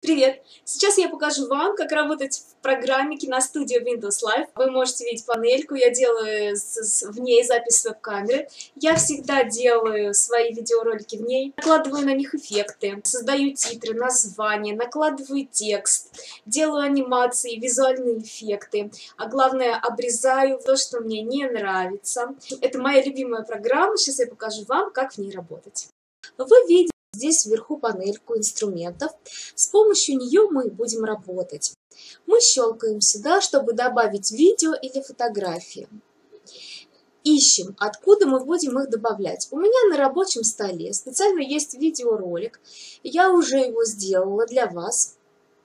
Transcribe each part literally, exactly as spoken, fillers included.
Привет! Сейчас я покажу вам, как работать в программе Киностудия Windows Live. Вы можете видеть панельку, я делаю в ней запись веб-камеры. Я всегда делаю свои видеоролики в ней, накладываю на них эффекты, создаю титры, названия, накладываю текст, делаю анимации, визуальные эффекты, а главное, обрезаю то, что мне не нравится. Это моя любимая программа, сейчас я покажу вам, как в ней работать. Вы видите здесь вверху панельку инструментов. С помощью нее мы будем работать. Мы щелкаем сюда, чтобы добавить видео или фотографии. Ищем, откуда мы будем их добавлять. У меня на рабочем столе специально есть видеоролик. Я уже его сделала для вас.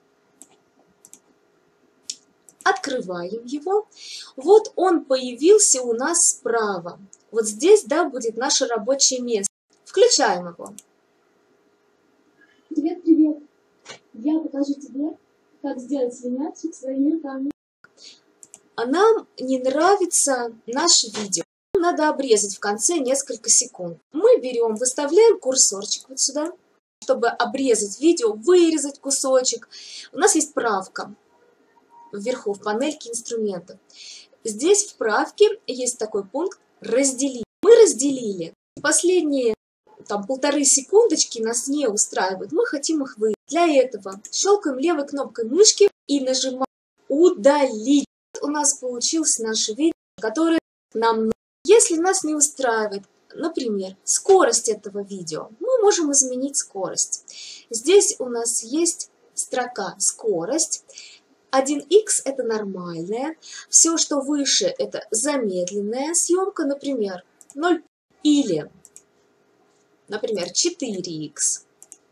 Открываем его. Вот он появился у нас справа. Вот здесь, да, будет наше рабочее место. Включаем его. Привет, привет! Я покажу тебе, как сделать свинячек своими руками. А нам не нравится наше видео. Надо обрезать в конце несколько секунд. Мы берем, выставляем курсорчик вот сюда, чтобы обрезать видео, вырезать кусочек. У нас есть правка вверху в панельке инструментов. Здесь в правке есть такой пункт «Разделить». Мы разделили. Последние там полторы секундочки нас не устраивают, мы хотим их вырезать. Для этого щелкаем левой кнопкой мышки и нажимаем «Удалить». У нас получилось наше видео, которое нам нужно. Если нас не устраивает, например, скорость этого видео, мы можем изменить скорость. Здесь у нас есть строка «Скорость». один икс это нормальная, все, что выше, это замедленная съемка, например, ноль или например, четыре икс.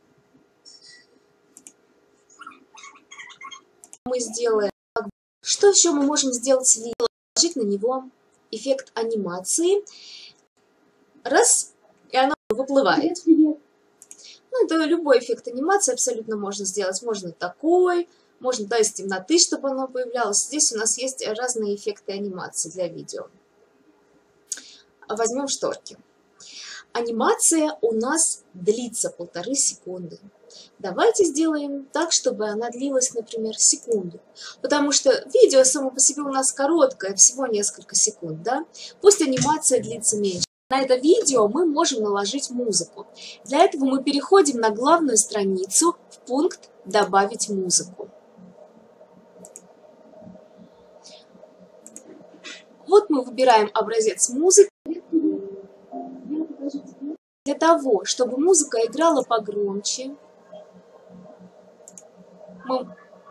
Мы сделаем. Что еще мы можем сделать с видео? Положить на него эффект анимации. Раз, и оно выплывает. Ну, это любой эффект анимации абсолютно можно сделать. Можно такой, можно, да, из темноты, чтобы оно появлялось. Здесь у нас есть разные эффекты анимации для видео. Возьмем шторки. Анимация у нас длится полторы секунды. Давайте сделаем так, чтобы она длилась, например, секунду. Потому что видео само по себе у нас короткое, всего несколько секунд, да? Пусть анимация длится меньше. На это видео мы можем наложить музыку. Для этого мы переходим на главную страницу в пункт «Добавить музыку». Вот мы выбираем образец музыки. Для того, чтобы музыка играла погромче, мы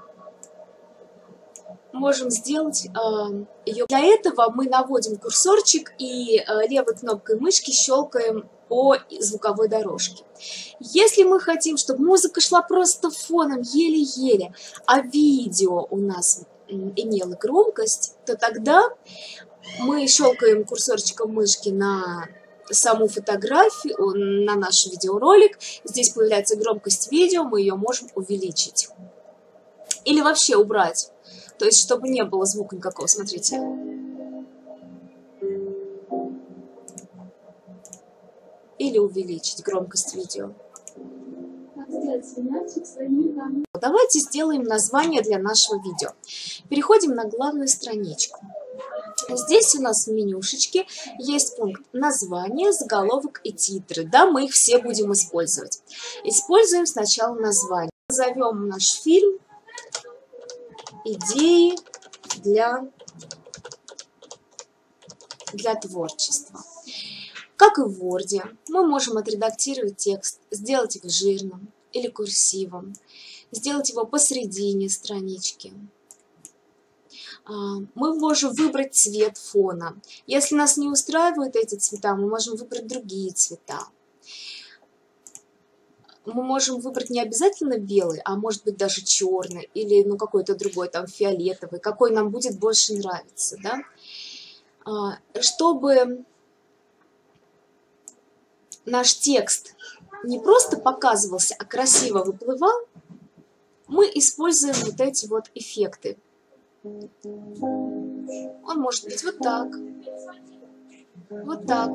можем сделать э, ее. Для этого мы наводим курсорчик и э, левой кнопкой мышки щелкаем по звуковой дорожке. Если мы хотим, чтобы музыка шла просто фоном, еле-еле, а видео у нас имело громкость, то тогда мы щелкаем курсорчиком мышки на саму фотографию, на наш видеоролик. Здесь появляется громкость видео, мы ее можем увеличить. Или вообще убрать. То есть, чтобы не было звука никакого. Смотрите. Или увеличить громкость видео. Давайте сделаем название для нашего видео. Переходим на главную страничку. Здесь у нас в менюшечке есть пункт название, заголовок и титры. Да, мы их все будем использовать. Используем сначала название. Назовем наш фильм «Идеи для, для творчества». Как и в Word, мы можем отредактировать текст, сделать его жирным или курсивом, сделать его посередине странички. Мы можем выбрать цвет фона. Если нас не устраивают эти цвета, мы можем выбрать другие цвета. Мы можем выбрать не обязательно белый, а может быть даже черный или ну, какой-то другой, там фиолетовый, какой нам будет больше нравиться. Да? Чтобы наш текст не просто показывался, а красиво выплывал, мы используем вот эти вот эффекты. Он может быть вот так, вот так.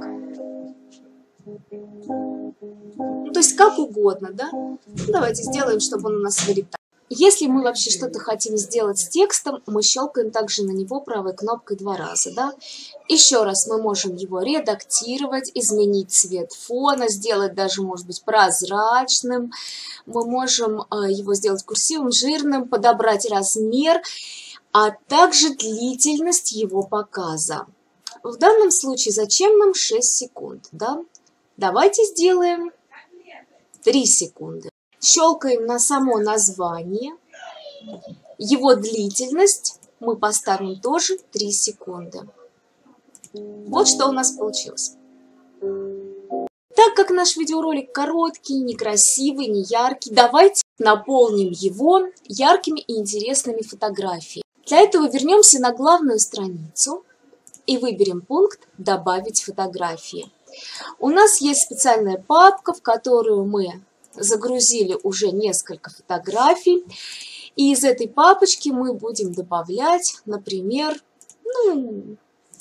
Ну, то есть как угодно, да? Ну, давайте сделаем, чтобы он у нас вылетал. Если мы вообще что-то хотим сделать с текстом, мы щелкаем также на него правой кнопкой два раза. Да? Еще раз мы можем его редактировать, изменить цвет фона, сделать даже, может быть, прозрачным. Мы можем его сделать курсивом, жирным, подобрать размер, а также длительность его показа. В данном случае зачем нам шесть секунд? Да? Давайте сделаем три секунды. Щелкаем на само название. Его длительность мы поставим тоже три секунды. Вот что у нас получилось. Так как наш видеоролик короткий, некрасивый, не яркий, давайте наполним его яркими и интересными фотографиями. Для этого вернемся на главную страницу и выберем пункт «Добавить фотографии». У нас есть специальная папка, в которую мы загрузили уже несколько фотографий. И из этой папочки мы будем добавлять, например, ну,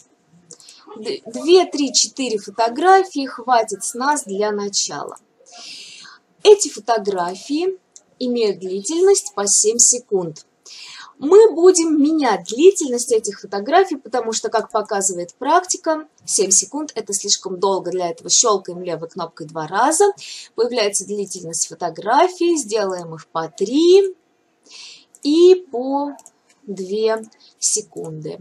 две, три, четыре фотографии хватит с нас для начала. Эти фотографии имеют длительность по семь секунд. Мы будем менять длительность этих фотографий, потому что, как показывает практика, семь секунд это слишком долго. Для этого щелкаем левой кнопкой два раза. Появляется длительность фотографий. Сделаем их по три и по две секунды.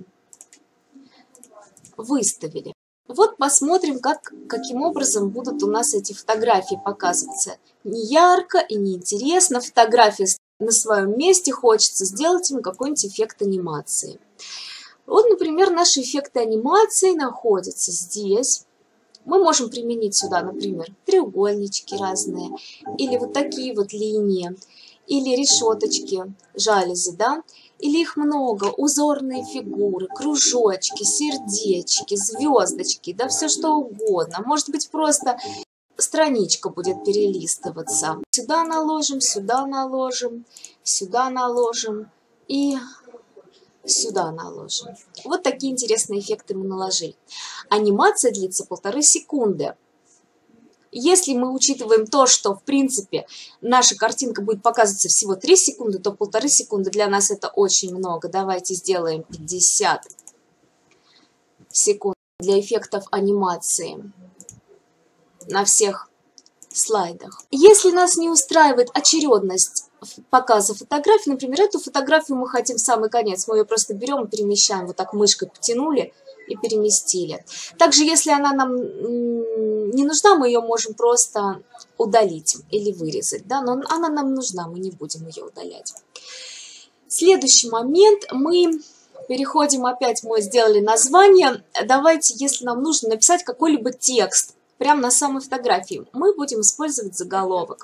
Выставили. Вот посмотрим, как, каким образом будут у нас эти фотографии показываться. Не ярко и не интересно. Фотография на своем месте, хочется сделать им какой-нибудь эффект анимации. Вот, например, наши эффекты анимации находятся здесь. Мы можем применить сюда, например, треугольнички разные, или вот такие вот линии, или решеточки, жалюзи, да, или их много, узорные фигуры, кружочки, сердечки, звездочки, да, все что угодно. Может быть, просто страничка будет перелистываться. Сюда наложим, сюда наложим, сюда наложим и сюда наложим. Вот такие интересные эффекты мы наложили. Анимация длится полторы секунды. Если мы учитываем то, что, в принципе, наша картинка будет показываться всего три секунды, то полторы секунды для нас это очень много. Давайте сделаем пятьдесят секунд для эффектов анимации на всех слайдах. Если нас не устраивает очередность показа фотографий, например, эту фотографию мы хотим в самый конец, мы ее просто берем и перемещаем, вот так мышкой потянули и переместили. Также, если она нам не нужна, мы ее можем просто удалить или вырезать, да, но она нам нужна, мы не будем ее удалять. Следующий момент, мы переходим опять, мы сделали название, давайте, если нам нужно написать какой-либо текст, прямо на самой фотографии, мы будем использовать заголовок.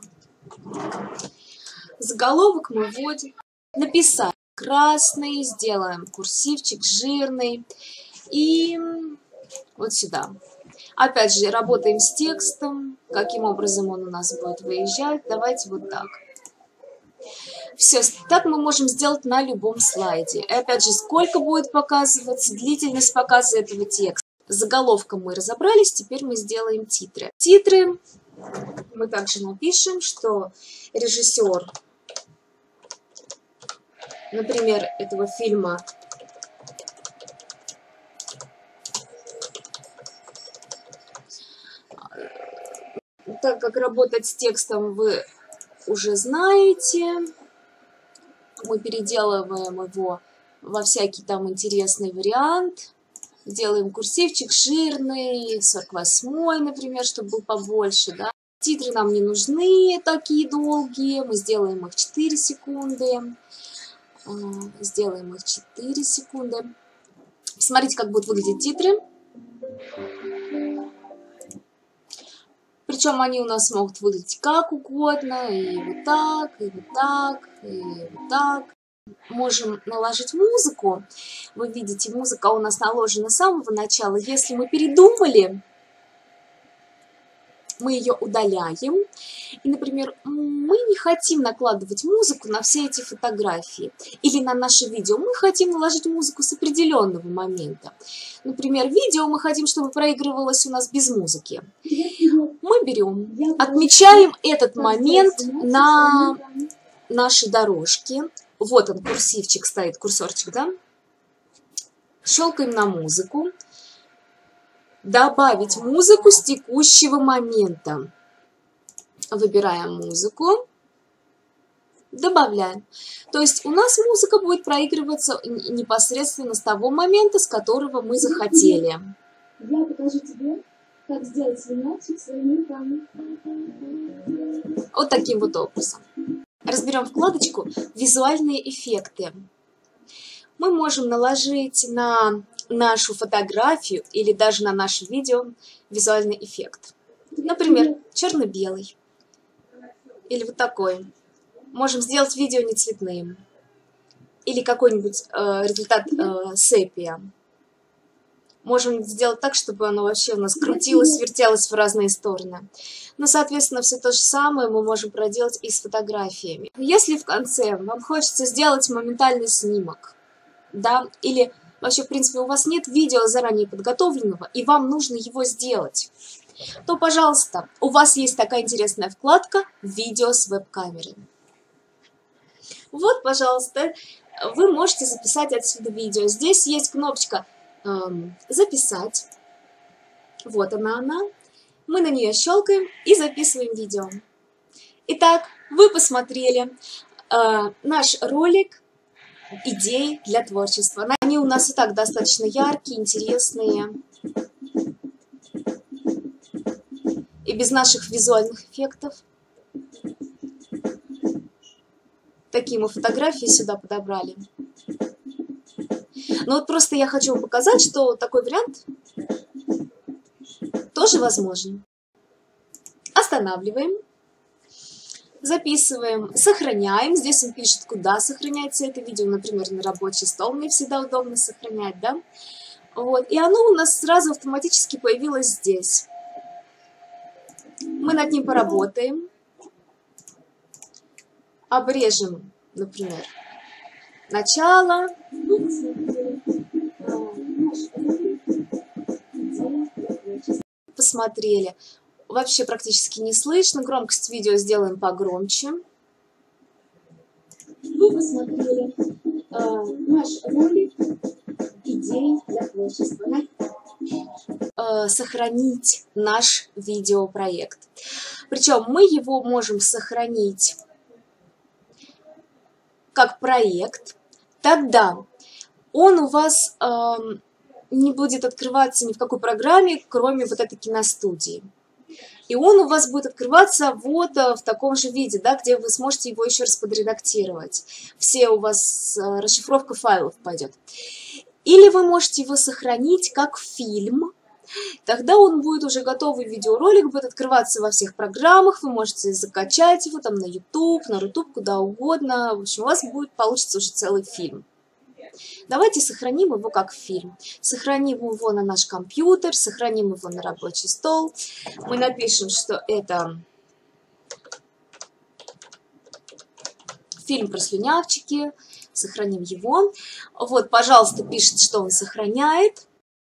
Заголовок мы вводим, написать красный, сделаем курсивчик жирный и вот сюда. Опять же, работаем с текстом, каким образом он у нас будет выезжать. Давайте вот так. Все, так мы можем сделать на любом слайде. И опять же, сколько будет показываться, длительность показа этого текста. С заголовком мы разобрались, теперь мы сделаем титры. Титры мы также напишем, что режиссер, например, этого фильма так как работать с текстом вы уже знаете, мы переделываем его во всякий там интересный вариант. Делаем курсивчик жирный, сорок восьмой, например, чтобы был побольше, да. Титры нам не нужны такие долгие, мы сделаем их четыре секунды. Сделаем их четыре секунды. Смотрите, как будут выглядеть титры. Причем они у нас могут выглядеть как угодно, и вот так, и вот так, и вот так. Можем наложить музыку. Вы видите, музыка у нас наложена с самого начала. Если мы передумали, мы ее удаляем. И, например, мы не хотим накладывать музыку на все эти фотографии или на наше видео. Мы хотим наложить музыку с определенного момента. Например, видео мы хотим, чтобы проигрывалось у нас без музыки. Мы берем, отмечаем этот момент на наши дорожки. Вот он, курсивчик стоит, курсорчик, да? Щелкаем на музыку. Добавить музыку с текущего момента. Выбираем музыку. Добавляем. То есть у нас музыка будет проигрываться непосредственно с того момента, с которого мы захотели. Я покажу тебе, как сделать свинячек своими руками. Вот таким вот образом. Разберем вкладочку «Визуальные эффекты». Мы можем наложить на нашу фотографию или даже на наше видео визуальный эффект. Например, черно-белый. Или вот такой. Можем сделать видео не цветным. Или какой-нибудь э, результат э, сепия. Можем сделать так, чтобы оно вообще у нас крутилось, вертелось в разные стороны. Но, соответственно, все то же самое мы можем проделать и с фотографиями. Если в конце вам хочется сделать моментальный снимок, да, или вообще, в принципе, у вас нет видео заранее подготовленного, и вам нужно его сделать, то, пожалуйста, у вас есть такая интересная вкладка «Видео с веб-камерой». Вот, пожалуйста, вы можете записать отсюда видео. Здесь есть кнопочка эм, «Записать». Вот она, она. Мы на нее щелкаем и записываем видео. Итак, вы посмотрели э, наш ролик «Идеи для творчества». Они у нас и так достаточно яркие, интересные. И без наших визуальных эффектов. Такие мы фотографии сюда подобрали. Но вот просто я хочу вам показать, что такой вариант тоже возможен. Останавливаем. Записываем, сохраняем. Здесь он пишет, куда сохраняется это видео. Например, на рабочий стол мне всегда удобно сохранять, да? Вот. И оно у нас сразу автоматически появилось здесь. Мы над ним поработаем. Обрежем, например, начало. Посмотрели. Вообще практически не слышно. Громкость видео сделаем погромче. Вы посмотрели э, наш ролик «Идеи для творчества». Э, сохранить наш видеопроект. Причем мы его можем сохранить как проект. Тогда он у вас э, не будет открываться ни в какой программе, кроме вот этой киностудии. И он у вас будет открываться вот в таком же виде, да, где вы сможете его еще раз подредактировать. Все у вас э, расшифровка файлов пойдет. Или вы можете его сохранить как фильм. Тогда он будет уже готовый видеоролик, будет открываться во всех программах. Вы можете закачать его там на YouTube, на Рутуб, куда угодно. В общем, у вас будет, получится уже целый фильм. Давайте сохраним его как фильм. Сохраним его на наш компьютер, сохраним его на рабочий стол. Мы напишем, что это фильм про слюнявчики. Сохраним его. Вот, пожалуйста, пишет, что он сохраняет.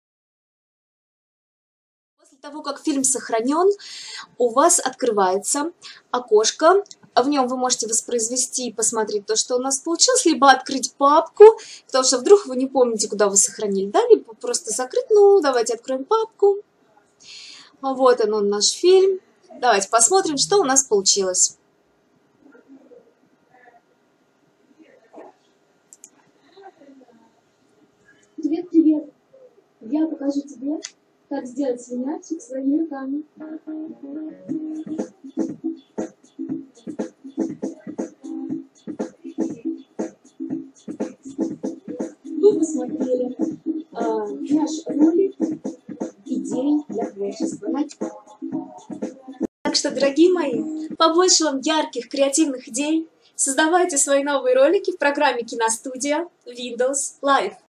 После того, как фильм сохранен, у вас открывается окошко. В нем вы можете воспроизвести и посмотреть то, что у нас получилось, либо открыть папку, потому что вдруг вы не помните, куда вы сохранили, да, либо просто закрыть. Ну, давайте откроем папку. Вот он, он наш фильм. Давайте посмотрим, что у нас получилось. Привет, привет! Я покажу тебе, как сделать свинячек своими руками. Вы посмотрели э, наш ролик «Идеи для творчества». Так что, дорогие мои, побольше вам ярких, креативных идей. Создавайте свои новые ролики в программе Киностудия Windows Live.